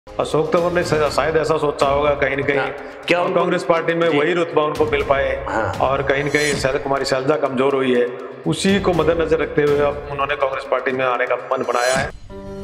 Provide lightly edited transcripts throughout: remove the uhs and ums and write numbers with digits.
अशोक तंवर ने शायद ऐसा सोचा होगा कहीं न कहीं क्या कांग्रेस पार्टी में वही रुतबा उनको मिल पाए और कहीं न कहीं कुमारी शैलजा कमजोर हुई है, उसी को मद्देनजर रखते हुए अब उन्होंने कांग्रेस पार्टी में आने का मन बनाया है।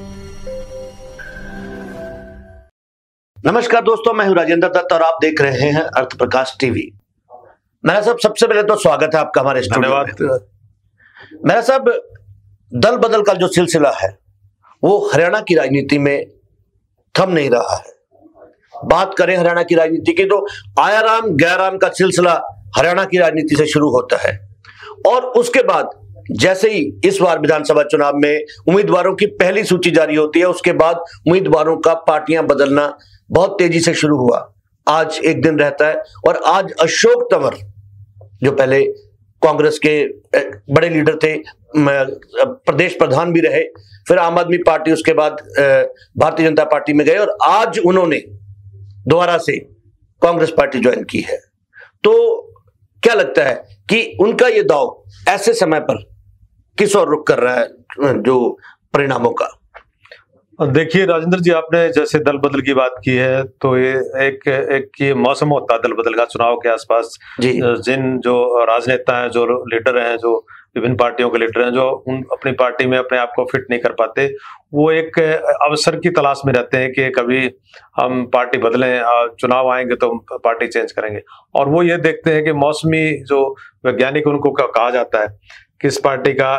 नमस्कार दोस्तों, मैं हूं राजेंद्र दत्त और आप देख रहे हैं अर्थ प्रकाश टीवी। मेरा साहब, सबसे पहले तो स्वागत है आपका हमारे स्टूडियो में। धन्यवाद। मेरा साहब, दल बदल का जो सिलसिला है वो हरियाणा की राजनीति में थम नहीं रहा है। बात करें हरियाणा की राजनीति की तो आयाराम गैराम का सिलसिला हरियाणा की राजनीति से शुरू होता है और उसके बाद जैसे ही इस बार विधानसभा चुनाव में उम्मीदवारों की पहली सूची जारी होती है, उसके बाद उम्मीदवारों का पार्टियां बदलना बहुत तेजी से शुरू हुआ। आज एक दिन रहता है और आज अशोक तंवर, जो पहले कांग्रेस के बड़े लीडर थे, प्रदेश प्रधान भी रहे, फिर आम आदमी पार्टी, उसके बाद भारतीय जनता पार्टी में गए और आज उन्होंने दोबारा से कांग्रेस पार्टी ज्वाइन की है। तो क्या लगता है कि उनका ये दाव ऐसे समय पर किस ओर रुख कर रहा है जो परिणामों का? देखिए राजेंद्र जी, आपने जैसे दल बदल की बात की है तो ये एक ये मौसम होता है दल बदल का चुनाव के आसपास। जिन जो राजनेता हैं, जो लीडर हैं, जो विभिन्न पार्टियों के लीडर हैं, जो उन अपनी पार्टी में अपने आप को फिट नहीं कर पाते, वो एक अवसर की तलाश में रहते हैं कि कभी हम पार्टी बदलें, चुनाव आएंगे तो पार्टी चेंज करेंगे। और वो ये देखते हैं कि मौसमी जो वैज्ञानिक उनको कहा जाता है, किस पार्टी का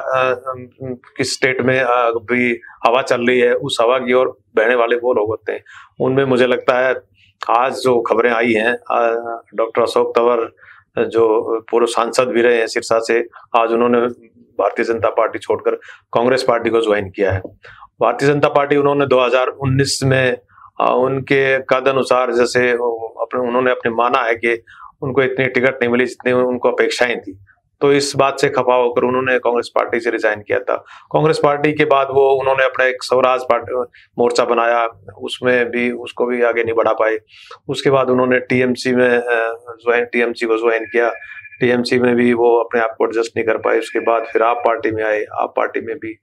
किस स्टेट में भी हवा चल रही है, उस हवा की ओर बहने वाले वो लोग होते हैं। उनमें मुझे लगता है आज जो खबरें आई हैं, डॉक्टर अशोक तंवर जो पूर्व सांसद भी रहे हैं सिरसा से, आज उन्होंने भारतीय जनता पार्टी छोड़कर कांग्रेस पार्टी को ज्वाइन किया है। भारतीय जनता पार्टी उन्होंने 2019 में उनके कद अनुसार जैसे उन्होंने अपने माना है कि उनको इतनी टिकट नहीं मिली जितनी उनको अपेक्षाएं थी, तो इस बात से खफा होकर उन्होंने कांग्रेस पार्टी से रिजाइन किया था। कांग्रेस पार्टी के बाद वो उन्होंने अपना एक स्वराज मोर्चा बनाया, उसमें भी उसको भी आगे नहीं बढ़ा पाए। उसके बाद उन्होंने टीएमसी को ज्वाइन किया, टीएमसी में भी वो अपने आप को एडजस्ट नहीं कर पाए। उसके बाद फिर आप पार्टी में आए, आप पार्टी में भी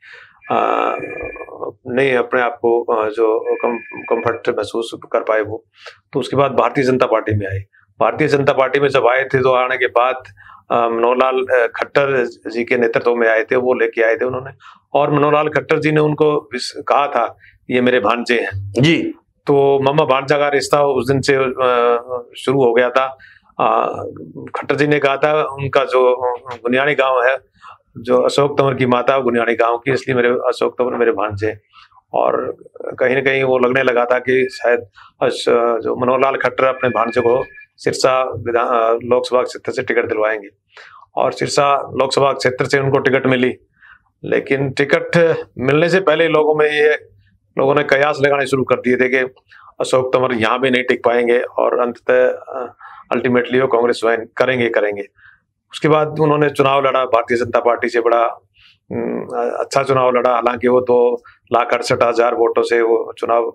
नहीं अपने आप को जो कम्फर्ट महसूस कर पाए वो, तो उसके बाद भारतीय जनता पार्टी में आए। भारतीय जनता पार्टी में जब आए थे तो आने के बाद मनोहर लाल खट्टर जी के नेतृत्व में आए थे, वो लेके आए थे उन्होंने, और मनोहर लाल खट्टर जी ने उनको कहा था ये मेरे भांजे हैं जी। तो मामा भांजा का रिश्ता उस दिन से शुरू हो गया था। खट्टर जी ने कहा था उनका जो गुनियाणी गांव है, जो अशोक तंवर की माता गुनियाणी गांव की, इसलिए मेरे अशोक तंवर मेरे भांजे। और कहीं ना कहीं वो लगने लगा था कि शायद जो मनोहर लाल खट्टर अपने भांजे को सिरसा लोकसभा क्षेत्र से टिकट दिलवाएंगे, और सिरसा लोकसभा क्षेत्र से उनको टिकट मिली। लेकिन टिकट मिलने से पहले लोगों ने कयास लगाने शुरू कर दिए थे कि अशोक तंवर यहाँ भी नहीं टिक पाएंगे और अंततः अल्टीमेटली वो कांग्रेस ज्वाइन करेंगे। उसके बाद उन्होंने चुनाव लड़ा, भारतीय जनता पार्टी से बड़ा अच्छा चुनाव लड़ा। हालांकि वो 2,68,000 वोटों से वो चुनाव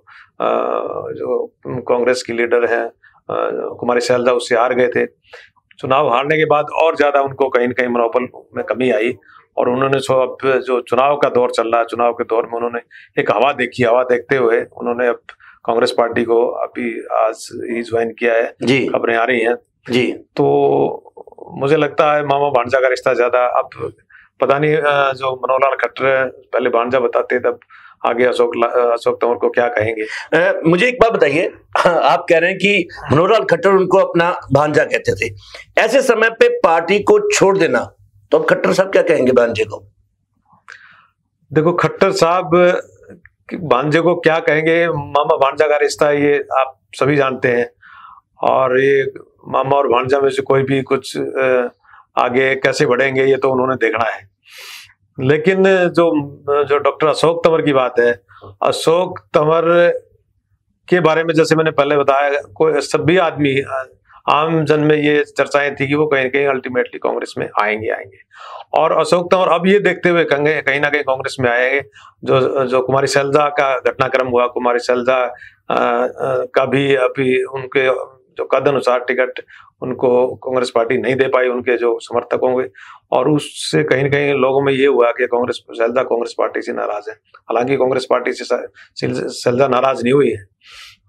जो कांग्रेस की लीडर हैं कुमारी शैलजा, उससे हार गए थे। चुनाव हारने के बाद और ज्यादा उनको कहीं न कहीं मनोबल में कमी आई और उन्होंने जो चुनाव का दौर चल रहा है, चुनाव के दौर में उन्होंने एक हवा देखी। हवा देखते हुए उन्होंने अब कांग्रेस पार्टी को अभी आज ही ज्वाइन किया है, खबरें आ रही हैं जी। तो मुझे लगता है मामा भांजा का रिश्ता ज्यादा, अब पता नहीं जो मनोहर लाल खट्टर पहले भांजा बताते, तब आगे अशोक तंवर को क्या कहेंगे। मुझे एक बात बताइए, आप कह रहे हैं कि मनोहर लाल खट्टर उनको अपना भांजा कहते थे, ऐसे समय पे पार्टी को छोड़ देना, तो अब खट्टर साहब क्या कहेंगे भांजे को? देखो, खट्टर साहब भांजे को क्या कहेंगे, मामा भांजा का रिश्ता ये आप सभी जानते हैं, और ये मामा और भांजा में से कोई भी कुछ आगे कैसे बढ़ेंगे ये तो उन्होंने देखना है। लेकिन जो डॉक्टर अशोक तंवर की बात है, अशोक तंवर के बारे में जैसे मैंने पहले बताया, कोई सभी आदमी आम जन में ये चर्चाएं थी कि वो कहीं ना कहीं अल्टीमेटली कांग्रेस में आएंगे। और अशोक तंवर अब ये देखते हुए कहीं ना कहीं कांग्रेस में आएंगे। जो कुमारी शैलजा का घटनाक्रम हुआ, कुमारी शैलजा का भी अभी उनके जो कद अनुसार टिकट उनको कांग्रेस पार्टी नहीं दे पाई, उनके जो समर्थक होंगे, और उससे कहीं न कहीं लोगों में ये हुआ कि शैलजा कांग्रेस पार्टी से नाराज है। हालांकि कांग्रेस पार्टी से शैलजा नाराज नहीं हुई है,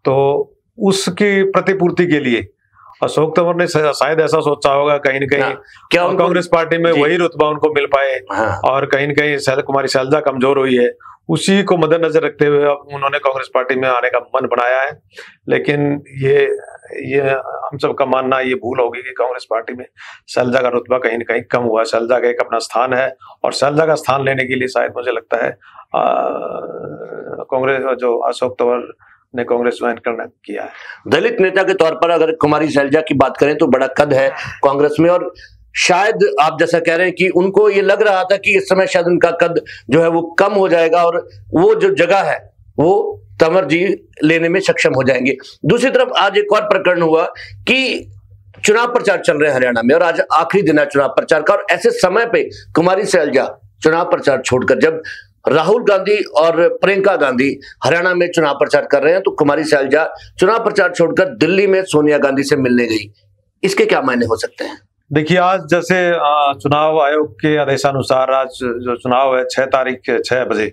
तो उसकी प्रतिपूर्ति के लिए अशोक तंवर ने शायद ऐसा सोचा होगा कहीं न कहीं क्या कांग्रेस पार्टी में वही रुतबा उनको मिल पाए। और कहीं न कहीं कुमारी शैलजा कमजोर हुई है, उसी को मद्देनजर रखते हुए उन्होंने कांग्रेस पार्टी में आने का मन बनाया है। लेकिन ये हम सबका मानना ये भूल होगी कि कांग्रेस पार्टी में शैलजा का रुतबा कहीं न कहीं कम हुआ। शैलजा का एक अपना स्थान है और शैलजा का स्थान लेने के लिए शायद मुझे लगता है कांग्रेस जो अशोक तंवर ने कांग्रेस ज्वाइन करना किया है। दलित नेता के तौर पर अगर कुमारी शैलजा की बात करें तो बड़ा कद है कांग्रेस में, और शायद आप जैसा कह रहे हैं कि उनको ये लग रहा था कि इस समय शायद उनका कद जो है वो कम हो जाएगा और वो जो जगह है वो तंवर जी लेने में सक्षम हो जाएंगे। दूसरी तरफ आज एक और प्रकरण हुआ कि चुनाव प्रचार चल रहे हैं हरियाणा में और आज आखिरी दिन है चुनाव प्रचार का, और ऐसे समय पे कुमारी शैलजा चुनाव प्रचार छोड़कर, जब राहुल गांधी और प्रियंका गांधी हरियाणा में चुनाव प्रचार कर रहे हैं तो कुमारी शैलजा चुनाव प्रचार छोड़कर दिल्ली में सोनिया गांधी से मिलने गई, इसके क्या मायने हो सकते हैं? देखिए, आज जैसे चुनाव आयोग के आदेशानुसार आज जो चुनाव है 6 तारीख 6 बजे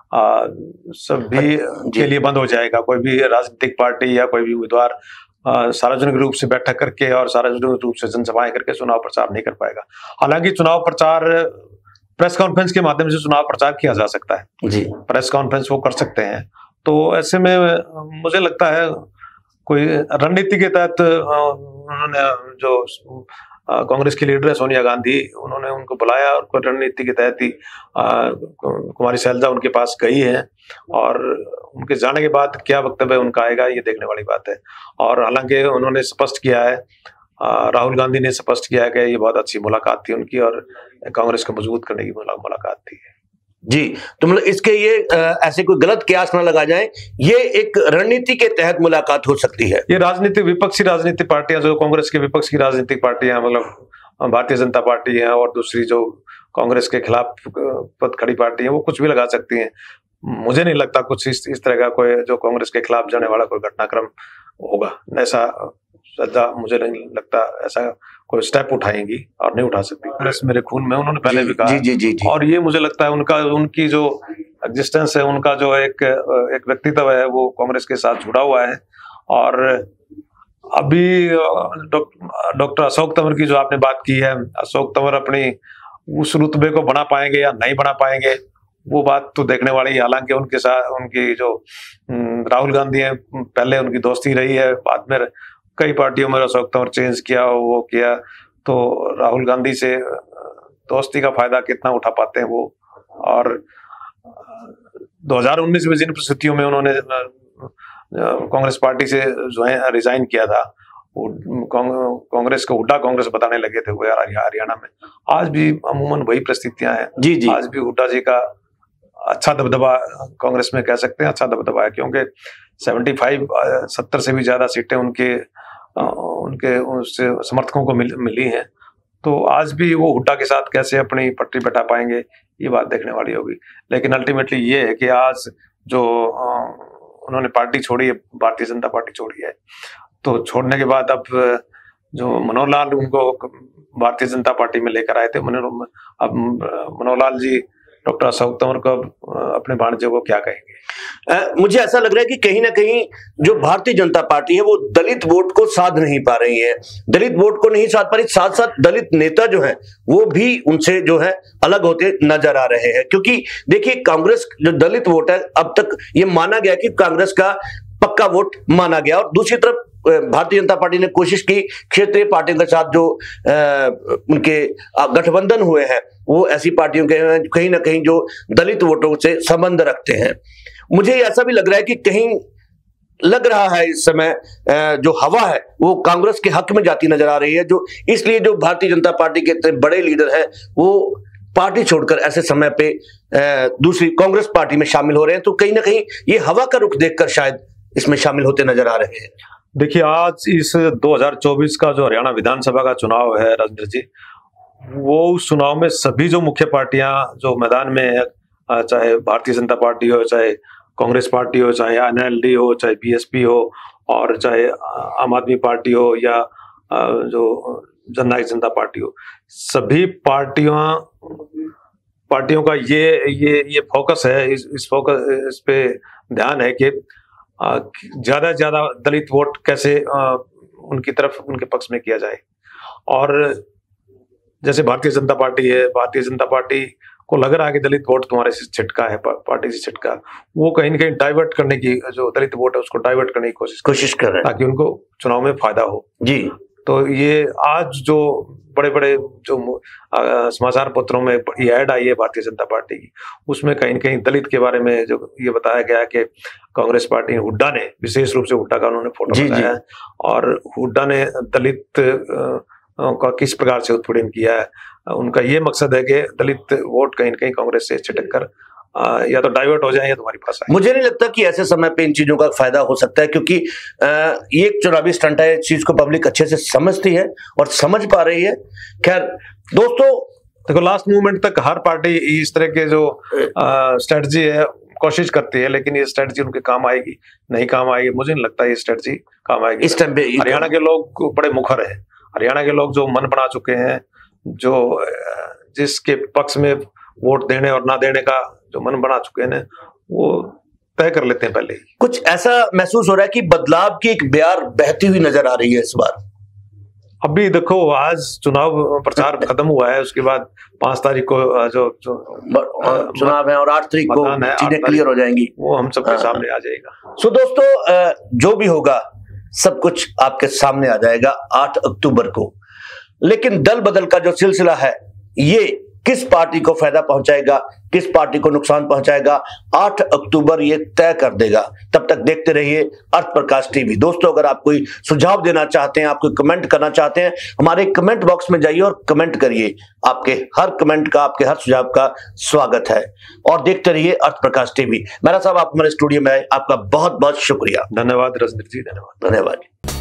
सभी के लिए बंद हो जाएगा। कोई भी राजनीतिक पार्टी या कोई भी उम्मीदवार सार्वजनिक रूप से बैठक करके और सार्वजनिक रूप से जनसभाएं करके चुनाव प्रचार नहीं कर पाएगा। हालांकि चुनाव प्रचार प्रेस कॉन्फ्रेंस के माध्यम से चुनाव प्रचार किया जा सकता है जी, प्रेस कॉन्फ्रेंस वो कर सकते हैं। तो ऐसे में मुझे लगता है कोई रणनीति के तहत उन्होंने जो कांग्रेस की लीडर है सोनिया गांधी, उन्होंने उनको बुलाया और कोई रणनीति के तहत ही कुमारी शैलजा उनके पास गई है और उनके जाने के बाद क्या वक्तव्य उनका आएगा ये देखने वाली बात है। और हालांकि उन्होंने स्पष्ट किया है, राहुल गांधी ने स्पष्ट किया है कि ये बहुत अच्छी मुलाकात थी उनकी और कांग्रेस को मजबूत करने की मुलाकात थी जी। तो मतलब इसके ये ऐसे कोई गलत कयास ना लगा जाए, ये एक रणनीति के तहत मुलाकात हो सकती है। ये राजनीतिक विपक्षी राजनीतिक पार्टियां जो कांग्रेस के विपक्ष की राजनीतिक पार्टियां मतलब भारतीय जनता पार्टी है और दूसरी जो कांग्रेस के खिलाफ पद खड़ी पार्टी है वो कुछ भी लगा सकती हैं। मुझे नहीं लगता कुछ इस तरह का कोई जो कांग्रेस के खिलाफ जाने वाला कोई घटनाक्रम होगा। ऐसा मुझे नहीं लगता ऐसा कोई स्टेप उठाएंगी और नहीं उठा सकती। कांग्रेस मेरे खून में, उन्होंने पहले भी कहा जी। और ये मुझे लगता है उनकी जो एग्जिस्टेंस है, उनका जो एक व्यक्तित्व है वो कांग्रेस के साथ जुड़ा हुआ है। और अभी डॉक्टर अशोक तंवर की जो आपने बात की है, अशोक तंवर अपनी उस रुतबे को बना पाएंगे या नहीं बना पाएंगे वो बात तो देखने वाली है। हालांकि उनके साथ उनकी जो राहुल गांधी है, पहले उनकी दोस्ती रही है, बाद में कई पार्टियों में अशोक तंवर चेंज किया वो किया, तो राहुल गांधी से दोस्ती का फायदा कितना उठा पाते हैं वो। और 2019 में जिन परिस्थितियों में उन्होंने कांग्रेस पार्टी से रिजाइन किया था, कांग्रेस को हुड्डा कांग्रेस बताने लगे थे वो हरियाणा में, आज भी अमूमन वही परिस्थितियां हैं जी। आज भी हुड्डा जी का अच्छा दबदबा कांग्रेस में कह सकते हैं, अच्छा दबदबा है, क्योंकि 70 से भी ज्यादा सीटें उनके समर्थकों को मिली हैं। तो आज भी वो हुड्डा के साथ कैसे अपनी पट्टी बैठा पाएंगे ये बात देखने वाली होगी। लेकिन अल्टीमेटली ये है कि आज जो उन्होंने पार्टी छोड़ी है, भारतीय जनता पार्टी छोड़ी है, तो छोड़ने के बाद अब जो मनोहर लाल उनको भारतीय जनता पार्टी में लेकर आए थे, अब मनोहर लाल जी डॉक्टर अशोक तंवर को अपने भाणजे को क्या कहेंगे? मुझे ऐसा लग रहा है कि कहीं ना कहीं जो भारतीय जनता पार्टी है वो दलित वोट को साध नहीं पा रही है, दलित वोट को नहीं साध पा रही, साथ साथ दलित नेता जो है वो भी उनसे जो है अलग होते नजर आ रहे हैं। क्योंकि देखिए, कांग्रेस जो दलित वोट है अब तक ये माना गया कि कांग्रेस का पक्का वोट माना गया, और दूसरी तरफ भारतीय जनता पार्टी ने कोशिश की क्षेत्रीय पार्टियों के साथ जो उनके गठबंधन हुए हैं वो ऐसी पार्टियों के कहीं ना कहीं जो दलित वोटों से संबंध रखते हैं। मुझे ऐसा भी लग रहा है कि कहीं लग रहा है इस समय जो हवा है वो कांग्रेस के हक में जाती नजर आ रही है, जो इसलिए जो भारतीय जनता पार्टी के इतने बड़े लीडर हैं वो पार्टी छोड़कर ऐसे समय पे दूसरी कांग्रेस पार्टी में शामिल हो रहे हैं। तो कहीं ना कहीं ये हवा का रुख देखकर शायद इसमें शामिल होते नजर आ रहे हैं। देखिए, आज इस 2024 का जो हरियाणा विधानसभा का चुनाव है राजेंद्र जी, वो उस चुनाव में सभी जो मुख्य पार्टियां जो मैदान में है, चाहे भारतीय जनता पार्टी हो, चाहे कांग्रेस पार्टी हो, चाहे एनएलडी हो, चाहे बीएसपी हो, और चाहे आम आदमी पार्टी हो या जो जननायक जनता पार्टी हो, सभी पार्टियों का ये फोकस है, इस पे ध्यान है कि ज्यादा से ज्यादा दलित वोट कैसे उनकी तरफ, उनके पक्ष में किया जाए। और जैसे भारतीय जनता पार्टी है, भारतीय जनता पार्टी को लग रहा है कि दलित वोट तुम्हारे से छिटका है, पार्टी से छिटका, वो कहीं ना कहीं डाइवर्ट करने की, जो दलित वोट है उसको डाइवर्ट करने की कोशिश कर रहे हैं ताकि उनको चुनाव में फायदा हो जी। तो ये आज जो बड़े बड़े जो समाचार पत्रों में ये ऐड आई है भारतीय जनता पार्टी की, उसमें कहीं न कहीं दलित के बारे में जो ये बताया गया है कि कांग्रेस पार्टी हुड्डा ने, विशेष रूप से हुड्डा का उन्होंने फोटो लगाया है और हुड्डा ने दलित का किस प्रकार से उत्पीड़न किया है। उनका ये मकसद है कि दलित वोट कहीं न कहीं कांग्रेस से छिटक कर या तो डाइवर्ट हो जाए या तुम्हारी पास आए। मुझे नहीं लगता कि ऐसे समय पे इन चीजों का फायदा हो सकता है, क्योंकि ये एक चुनावी स्टंट है, इस चीज को पब्लिक अच्छे से समझती है और समझ पा रही है। खैर दोस्तों, देखो लास्ट मूवमेंट तक हर पार्टी इस तरह के जो स्ट्रेटजी है कोशिश करती है, लेकिन ये स्ट्रेटजी उनके काम आएगी नहीं काम आएगी, मुझे नहीं लगता ये स्ट्रेटजी काम आएगी। इस टाइम पे हरियाणा के लोग बड़े मुखर हैं, हरियाणा के लोग जो मन बना चुके हैं, जो जिसके पक्ष में वोट देने और ना देने का जो मन बना चुके हैं वो तय कर लेते हैं पहले ही। कुछ ऐसा महसूस हो रहा है कि बदलाव की एक बयार बहती हुई नजर आ रही है इस बार। अभी देखो आज चुनाव प्रचार खत्म हुआ है, उसके बाद 5 तारीख को जो चुनाव है और 8 तारीख को चीजें क्लियर हो जाएंगी, वो हम सबके सामने आ जाएगा। सो दोस्तों, जो भी होगा सब कुछ आपके सामने आ जाएगा 8 अक्टूबर को। लेकिन दल बदल का जो सिलसिला है ये किस पार्टी को फायदा पहुंचाएगा, किस पार्टी को नुकसान पहुंचाएगा, 8 अक्टूबर ये तय कर देगा। तब तक देखते रहिए अर्थ प्रकाश टीवी। दोस्तों, अगर आप कोई सुझाव देना चाहते हैं, आप कोई कमेंट करना चाहते हैं, हमारे कमेंट बॉक्स में जाइए और कमेंट करिए। आपके हर कमेंट का, आपके हर सुझाव का स्वागत है। और देखते रहिए अर्थ प्रकाश टीवी। मेहरा साहब, आप हमारे स्टूडियो में आए, आपका बहुत बहुत शुक्रिया। धन्यवाद रजनीश जी, धन्यवाद।